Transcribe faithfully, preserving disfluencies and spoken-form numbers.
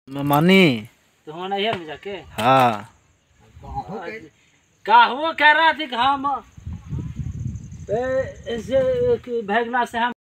मानी तो होना है में जाके। हाँ का वो कह रहा थी कि हम ऐसे भगना से हम